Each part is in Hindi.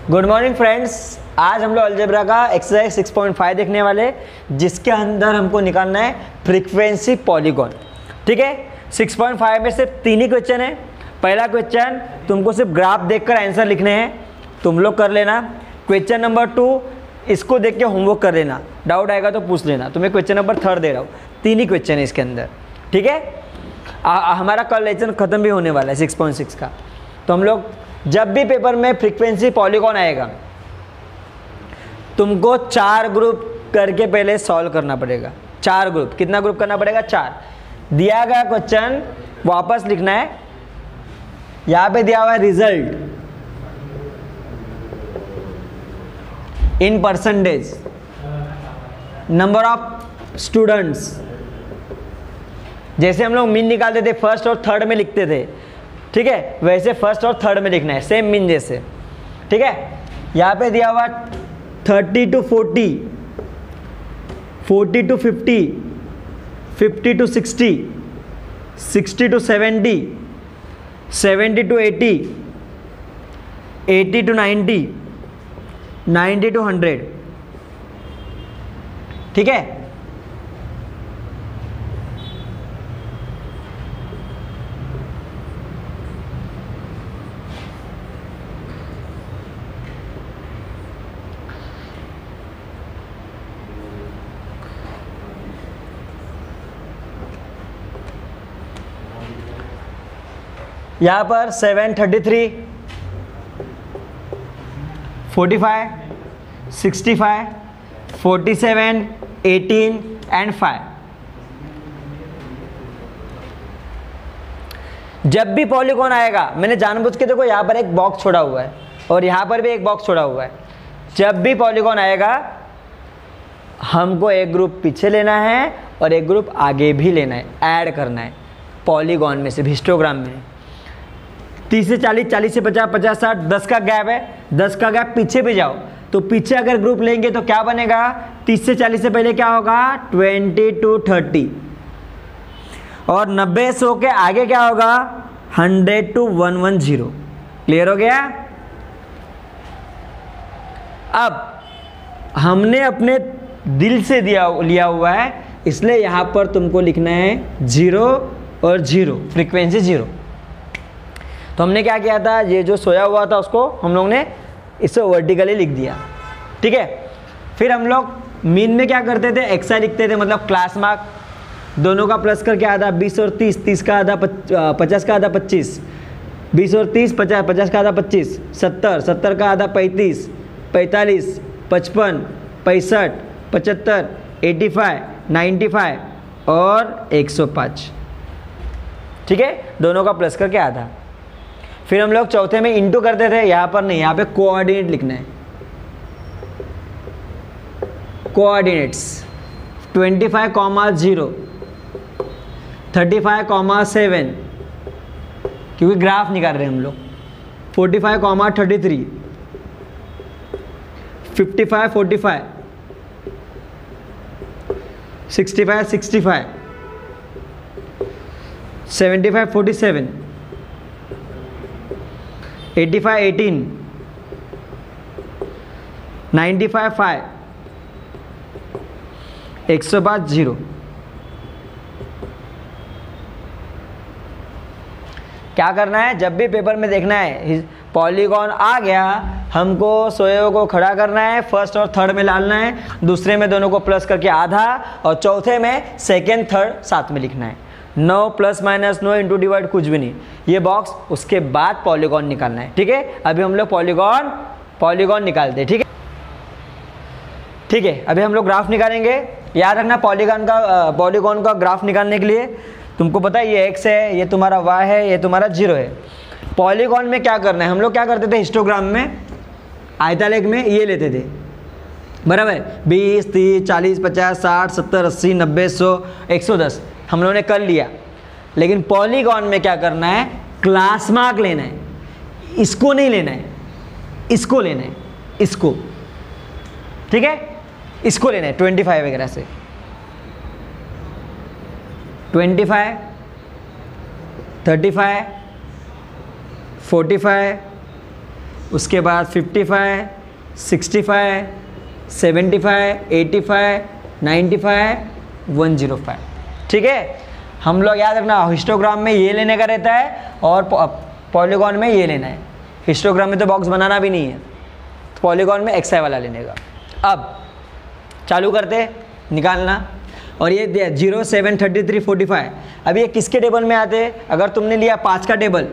Good morning friends. आज हम लोग अलजेब्रा का एक्सरसाइज 6.5 देखने वाले, जिसके अंदर हमको निकालना है फ्रीक्वेंसी पॉलीगॉन। ठीक है, 6.5 में सिर्फ 3 ही क्वेश्चन है। पहला क्वेश्चन तुमको सिर्फ ग्राफ देखकर आंसर लिखने हैं, तुम लोग कर लेना। क्वेश्चन नंबर 2 इसको देख के होमवर्क कर लेना, डाउट आएगा तो पूछ लेना। तुम्हें क्वेश्चन नंबर 3 दे रहा हूँ, 3 ही क्वेश्चन है इसके अंदर। ठीक है, हमारा कल लेक्चर खत्म भी होने वाला है 6.6 का। तो हम लोग जब भी पेपर में फ्रीक्वेंसी पॉलीगॉन आएगा, तुमको 4 ग्रुप करके पहले सॉल्व करना पड़ेगा। 4 ग्रुप, कितना ग्रुप करना पड़ेगा? 4। दिया गया क्वेश्चन वापस लिखना है। यहां पे दिया हुआ है result in percentage, number of students. जैसे हम लोग मीन निकालते थे फर्स्ट और थर्ड में लिखते थे, ठीक है, वैसे फर्स्ट और थर्ड में लिखना है, सेम मीन जैसे। ठीक है, यहाँ पे दिया हुआ 30 to 40, 40 to 50, 50 to 60, 60 to 70, 70 to 80, 80 to 90, 90 to 100। ठीक है, यहाँ पर 7, 33, 45, 65, 47, 18 एंड 5। जब भी पॉलीगॉन आएगा, मैंने जानबूझ के देखो यहाँ पर एक बॉक्स छोड़ा हुआ है और यहाँ पर भी एक बॉक्स छोड़ा हुआ है। जब भी पॉलीगॉन आएगा, हमको एक ग्रुप पीछे लेना है और एक ग्रुप आगे भी लेना है, ऐड करना है पॉलीगॉन में से, हिस्टोग्राम में। 30 से 40, 40 से 50, 50 60, 10 का गैप है, 10 का गैप पीछे भी जाओ तो पीछे अगर ग्रुप लेंगे तो क्या बनेगा? 30 से 40 से पहले क्या होगा? 20 to 30, और 90 100 के आगे क्या होगा? 100 to 110। क्लियर हो गया? अब हमने अपने दिल से लिया हुआ है, इसलिए यहां पर तुमको लिखना है 0 और 0, फ्रीक्वेंसी 0। तो हमने क्या किया था, ये जो सोया हुआ था उसको हम लोग ने इसे वर्टिकली लिख दिया। ठीक है, फिर हम लोग मीन में क्या करते थे? एक्सआई लिखते थे, मतलब क्लास मार्क। दोनों का प्लस करके आधा 20 और 30, 30 का आधा 50 का आधा 25, 20 और 30 50, 50 का आधा 25, 70, 70 का आधा 35, 45, 55, 65, 75, 85, 95 और 105। ठीक है, दोनों का प्लस करके आधा। फिर हम लोग चौथे में इंटू करते थे, यहाँ पर नहीं, यहाँ पे कोऑर्डिनेट लिखना है। कोऑर्डिनेट्स 25,0, 35,7, क्योंकि ग्राफ निकाल रहे हैं हम लोग। 45,33, 55, 45, 65, 65, 75, 47, 85, 18, 95, 5, 105, 0। क्या करना है? जब भी पेपर में देखना है पॉलीगॉन आ गया, हमको सोए को खड़ा करना है, फर्स्ट और थर्ड में डालना है, दूसरे में दोनों को प्लस करके आधा, और चौथे में सेकेंड थर्ड साथ में लिखना है। No plus minus, no into divide, कुछ भी नहीं, ये बॉक्स। उसके बाद पॉलीगॉन निकालना है। ठीक है, अभी हम लोग पॉलीगॉन निकालते हैं। ठीक है, ठीक है, अभी हम लोग ग्राफ निकालेंगे। याद रखना, पॉलीगॉन का ग्राफ निकालने के लिए तुमको पता है ये x है, ये तुम्हारा y है, ये तुम्हारा 0 है। पॉलीगॉन में क्या करना है? हम लोग क्या करते थे हिस्टोग्राम में, आयतालेख में ये लेते थे, बराबर? 20, 30, 40, 50, 60, 70, 80, 90, 100, 110 हम लोगों ने कर लिया। लेकिन पॉलीगॉन में क्या करना है? क्लास मार्क लेना है। इसको नहीं लेना है, इसको लेना है, इसको। ठीक है, इसको लेना है 25 वगैरह से। 25, 35, 45, उसके बाद 55, 65, 75, 85, 95, 105। ठीक है, हम लोग याद रखना हिस्टोग्राम में ये लेने का रहता है और पॉलीगॉन में ये लेना है। हिस्टोग्राम में तो बॉक्स बनाना भी नहीं है, तो पॉलीगॉन में XI वाला लेने का। अब चालू करते निकालना, और ये 0, 7, 33, 45। अब ये किसके टेबल में आते हैं? अगर तुमने लिया 5 का टेबल,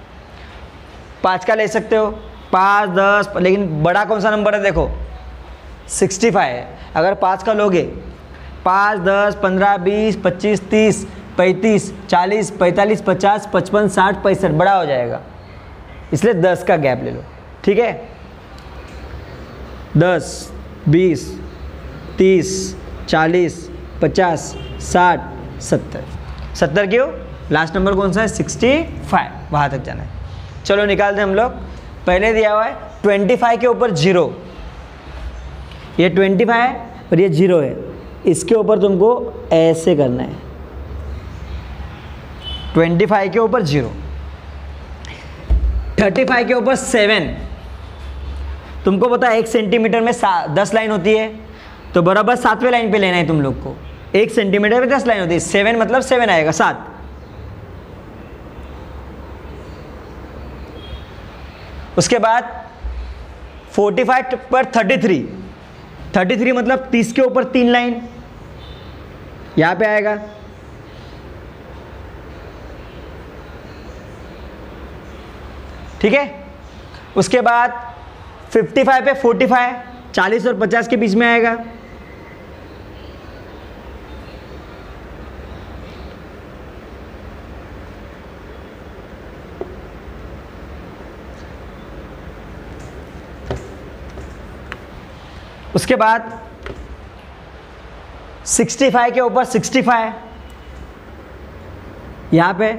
5 का ले सकते हो, 5, 10, लेकिन बड़ा कौन सा नंबर है देखो 65 है। अगर 5 का लोगे 5, 10, 15, 20, 25, 30, 35, 40, 45, 50, 55, 60, 65 बड़ा हो जाएगा, इसलिए 10 का गैप ले लो। ठीक है, 10, 20, 30, 40, 50, 60, 70। 70 क्यों? लास्ट नंबर कौन सा है? 65, वहाँ तक जाना है। चलो निकालते हैं हम लोग। पहले दिया हुआ है 25 के ऊपर 0, ये 25 है और ये 0 है, इसके ऊपर तुमको ऐसे करना है। 25 के ऊपर 0, 35 के ऊपर 7। तुमको पता है 1 सेंटीमीटर में 10 लाइन होती है, तो बराबर 7वें लाइन पे लेना है तुम लोग को। 1 सेंटीमीटर में 10 लाइन होती है, 7 मतलब 7 आएगा, 7। उसके बाद 45 पर 33, 33 मतलब 30 के ऊपर 3 लाइन यहाँ पे आएगा। ठीक है, उसके बाद 55 पे 45, 40 और 50 के बीच में आएगा। उसके बाद 65 के ऊपर 65 यहाँ पे,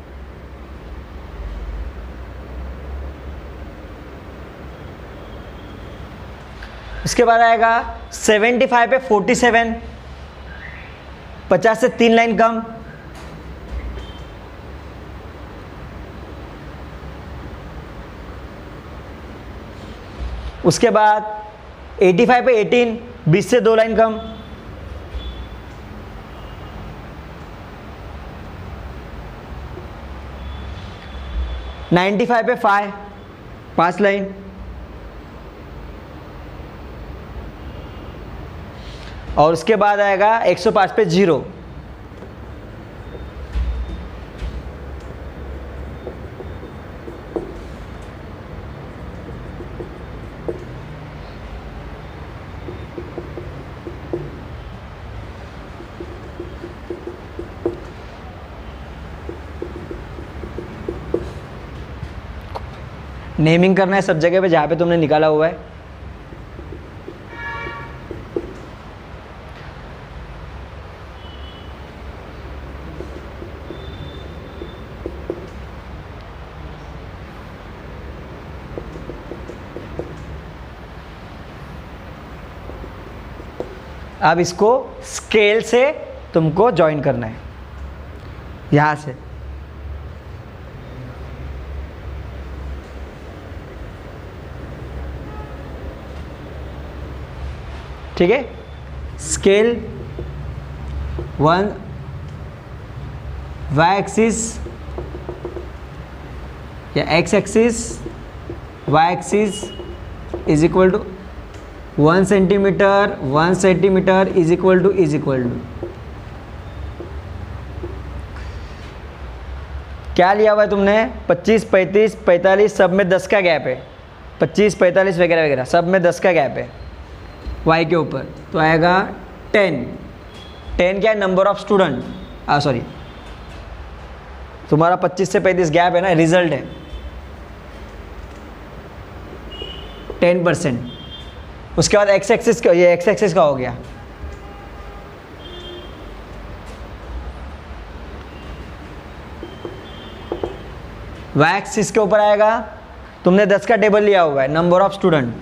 उसके बाद आएगा 75 पे 47, 50 से 3 लाइन कम। उसके बाद 85 पे 18, 20 से 2 लाइन कम। $95 पे 5 लाइन। और उसके बाद आएगा 105 पे 0। नेमिंग करना है सब जगह पे जहाँ पे तुमने निकाला हुआ है। अब इसको स्केल से तुमको ज्वाइन करना है यहाँ से। ठीक है, स्केल 1 वाई एक्सिस या X axis, Y axis is equal to 1 centimetre, 1 centimetre is equal to क्या लिया हुआ है तुमने? 25, 35, 45 सब में 10 का गैप है। 25, 45 वगैरह वगैरह सब में 10 का गैप है y के ऊपर, तो आएगा 10। 10 क्या है? नंबर ऑफ स्टूडेंट, सॉरी तुम्हारा 25 से 35 गैप है ना, रिजल्ट है 10%। उसके बाद x एक्सिस का, ये x एक्सिस का हो गया। y एक्सिस के ऊपर आएगा, तुमने 10 का टेबल लिया हुआ है, नंबर ऑफ स्टूडेंट।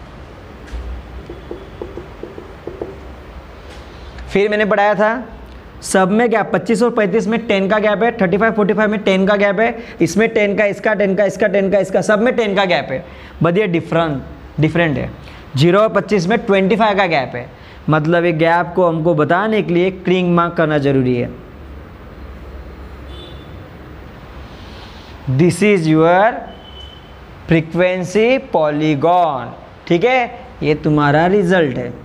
फिर मैंने पढ़ाया था सब में गैप 25 और 35 में 10 का गैप है, 35 45 में 10 का गैप है, इसमें 10 का, इसका 10 का, इसका 10 का, इसका, सब में 10 का गैप है, बट ये डिफरेंट है। 0 और 25 में 25 का गैप है, मतलब ये गैप को हमको बताने के लिए क्रिंग मार्क करना जरूरी है। This is your frequency polygon, ठीक है, ये तुम्हारा रिजल्ट है,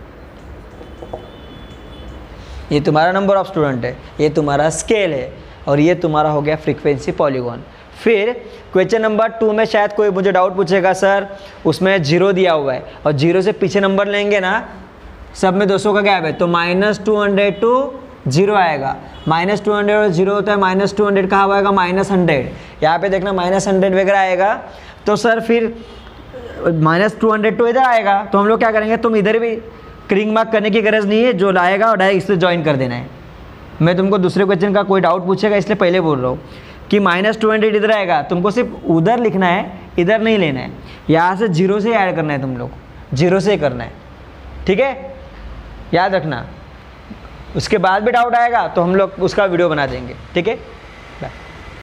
ये तुम्हारा नंबर ऑफ स्टूडेंट है, ये तुम्हारा स्केल है, और ये तुम्हारा हो गया फ्रीक्वेंसी पॉलीगॉन। फिर क्वेश्चन नंबर 2 में शायद कोई मुझे डाउट पूछेगा, सर उसमें 0 दिया हुआ है और 0 से पीछे नंबर लेंगे ना, सब में 200 का गैप है, तो -200 टू 0 आएगा। -200 और 0 होता है, -200 कहाँ आएगा, -100, यहाँ पे देखना -100 वगैरह आएगा, तो सर फिर -200 तो इधर आएगा, तो हम लोग क्या करेंगे, तुम इधर भी क्रिंग मार्क करने की गरज नहीं है, जो लाएगा और डायरेक्ट इससे ज्वाइन कर देना है। मैं तुमको दूसरे क्वेश्चन का कोई डाउट पूछेगा इसलिए पहले बोल रहा हूँ कि -200 इधर आएगा, तुमको सिर्फ उधर लिखना है, इधर नहीं लेना है, यहाँ से 0 से ऐड करना है, तुम लोग 0 से करना है, ठीक है, याद रखना। उसके बाद भी डाउट आएगा तो हम लोग उसका वीडियो बना देंगे, ठीक है।